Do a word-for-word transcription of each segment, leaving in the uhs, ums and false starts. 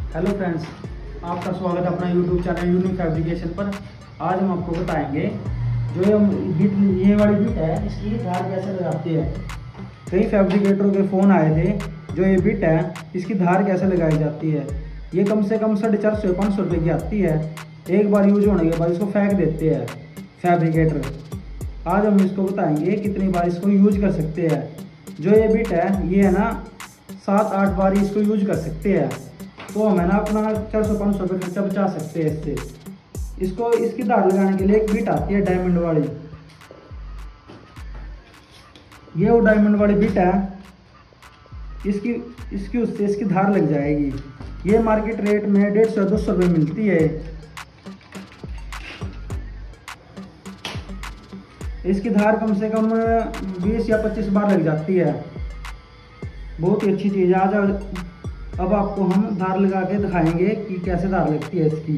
Hello friends, आपका स्वागत है अपना यूट्यूब चैनल यूनिक फैब्रिकेशन पर। आज हम आपको बताएंगे जो ये बिट ये वाली बिट है, इसकी धार कैसे लगाते हैं। कई फैब्रिकेटरों के फ़ोन आए थे, जो ये बिट है इसकी धार कैसे लगाई जाती है। ये कम से कम साढ़े चार सौ पाँच सौ रुपये की आती है। एक बार यूज होने के बाद इसको फेंक देते हैं फैब्रिकेटर। आज हम इसको बताएंगे कितनी बार इसको यूज कर सकते हैं। जो ये बिट है ये है ना सात आठ बार इसको यूज कर सकते हैं, तो हमें ना अपना चार सौ पाँच सौ रुपये खर्चा बचा सकते हैं इससे। इसको इसकी धार लगाने के लिए एक बिट आती है डायमंड वाली। ये वो डायमंड वाली बिट है, इसकी इसकी उससे इसकी धार लग जाएगी। ये मार्केट रेट में डेढ़ सौ दो सौ रुपये मिलती है। इसकी धार कम से कम बीस या पच्चीस बार लग जाती है। बहुत ही अच्छी चीज़ है। आज अब आपको हम धार लगा के दिखाएंगे कि कैसे धार लगती है इसकी।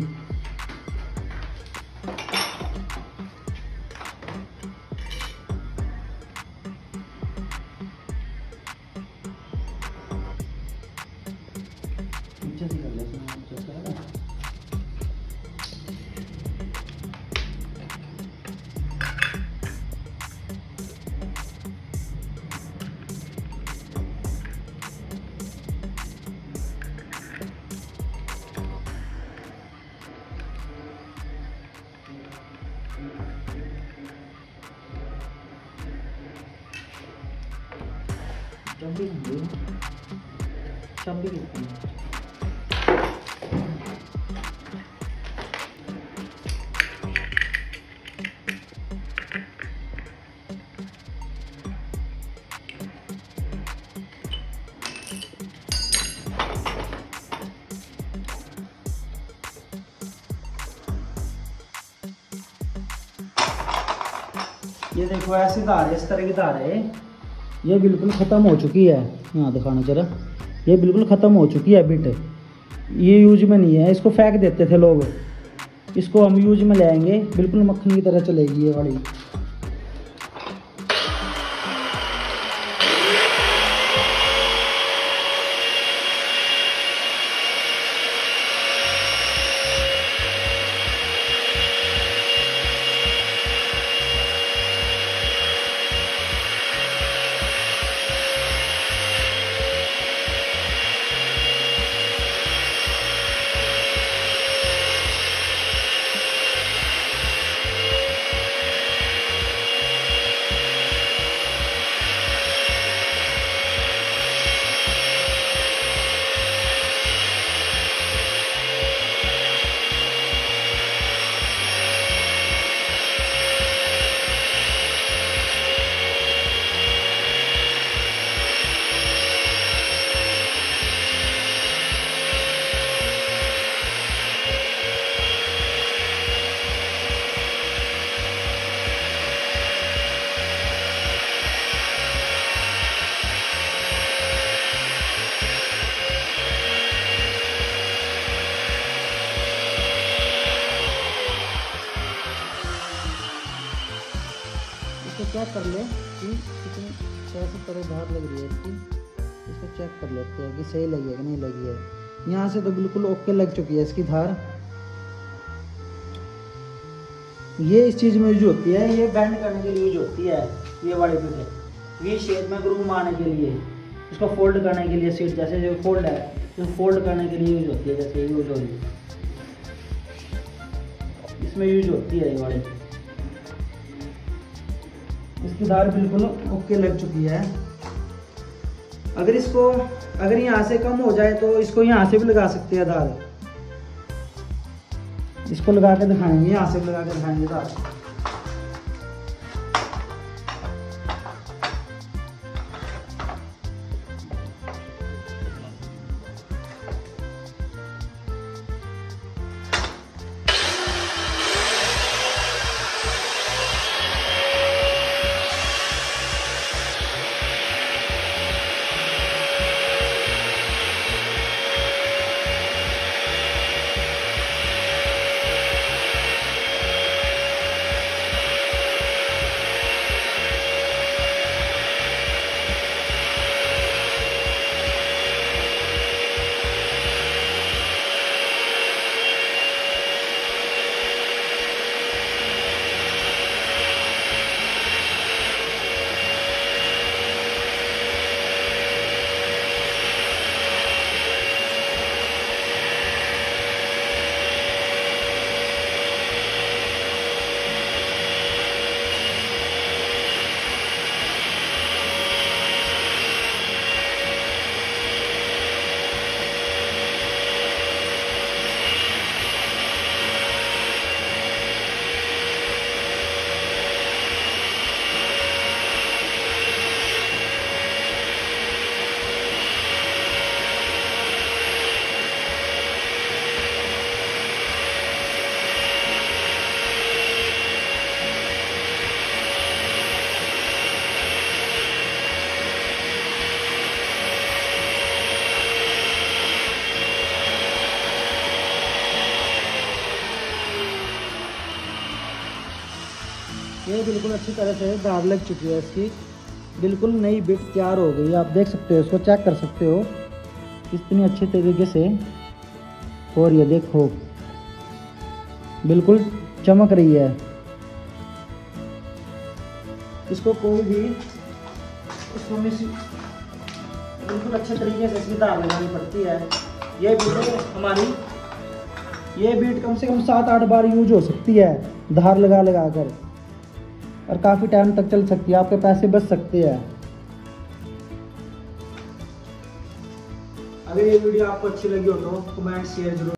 चाबी चाबी ये देखो ऐसी धार है, इस तरह की धार है। ये बिल्कुल ख़त्म हो चुकी है। यहाँ दिखाना जरा, ये बिल्कुल ख़त्म हो चुकी है बिट। ये यूज में नहीं है, इसको फेंक देते थे लोग। इसको हम यूज में ले आएंगे, बिल्कुल मक्खन की तरह चलेगी ये वाली। चेक कर ले कि कितनी कैसे तरह धार लग रही है इसकी। इसको चेक कर लेते हैं कि सही लगी है कि नहीं लगी है। यहाँ से तो बिल्कुल ओके लग चुकी है इसकी धार। ये इस चीज़ में यूज होती है, ये बैंड करने के लिए यूज होती है। ये वाली बिट है वी शेप में ग्रूव मारने के लिए, इसको फोल्ड करने के लिए। सीट जैसे जो फोल्ड है तो फोल्ड करने के लिए यूज होती है, जैसे यूज हो रही इसमें यूज होती है ये वाली। इसकी धार बिल्कुल ओके लग चुकी है। अगर इसको अगर यहाँ से कम हो जाए तो इसको यहाँ से भी लगा सकते हैं धार। इसको लगा के दिखाएंगे, यहाँ से भी लगा के दिखाएंगे धार। ये बिल्कुल अच्छी तरह से धार लग चुकी है इसकी, बिल्कुल नई बिट तैयार हो गई। आप देख सकते हो, इसको चेक कर सकते हो कितनी अच्छी तरीके से। और ये देखो बिल्कुल चमक रही है। इसको कोई भी इसको मिस बिल्कुल अच्छे तरीके से इसकी धार लगानी पड़ती है। ये बीट हमारी ये बीट कम से कम सात आठ बार यूज हो सकती है धार लगा लगा कर, और काफ़ी टाइम तक चल सकती है, आपके पैसे बच सकते हैं। अगर ये वीडियो आपको अच्छी लगी हो तो कमेंट शेयर जरूर